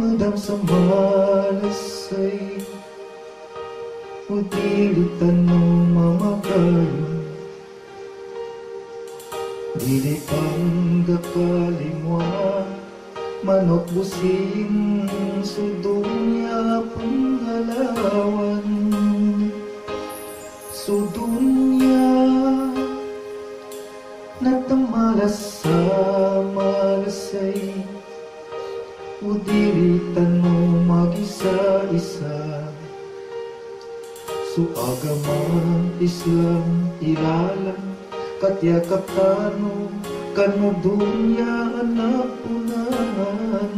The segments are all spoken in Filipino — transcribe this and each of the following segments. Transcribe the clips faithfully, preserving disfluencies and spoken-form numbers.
madam sa malasay, utilitan mo mamakayo, dili ang gakalimwa, manok busing sudunya panghalawan, sudunya natamalas sa malasay, udilitan mo mag-isa-isa. Su agama Islam ilalang katya kaptano kano dunya anak unahan,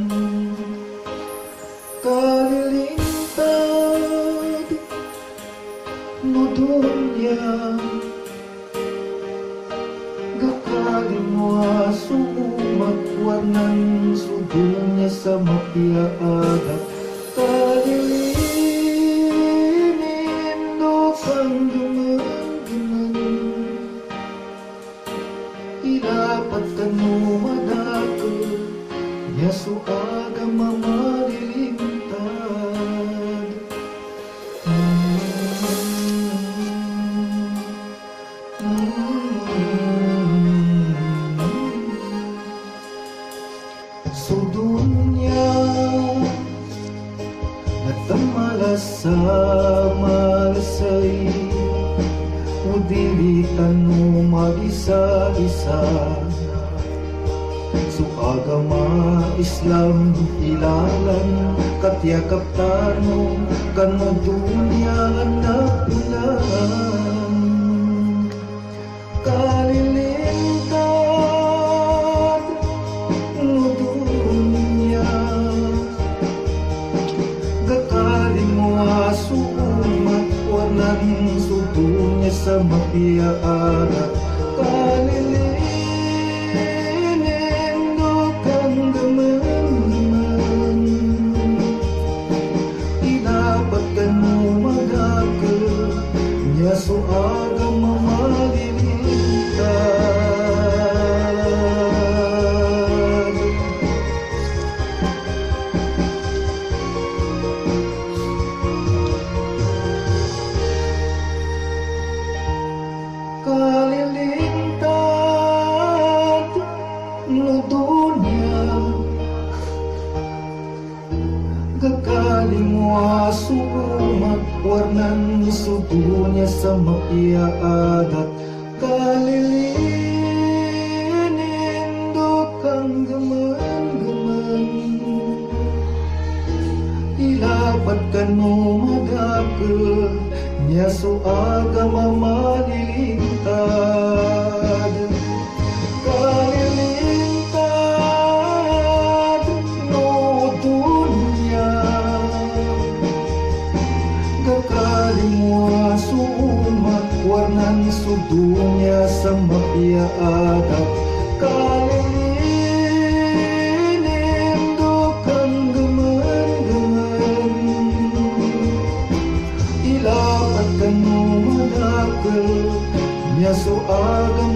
kalilintad no dunya gakalimwa suumat warnan sudunya sa mapiaada, kalilinin do kang guman-guman, ilapat ka no madako niya su agama malilintad. Sudunya natamalas sa malasay, udilitan mo mag-isa-isa. Su agama Islam ilalan katya kaptano kano dunya anak ulan, kalilintad no dunya gakalimwa suumat warnan sudunya sa mapiaada, kalilinin do kang gaman-gaman, ilapat ka no magaka niya su agama malilintad. Kalilintad no dunya gakalimwa suumat warnan sudunya sa mapiaadat, kalilinin do kang gaman-gaman, ilapat ka no magaka niya su agama malilintad, kalilintad no dunya gakalimwa suumat warnan sudunya sa mapiaadat, kalilinin do kang gaman-gaman, ilapat ka no madaka niya su agama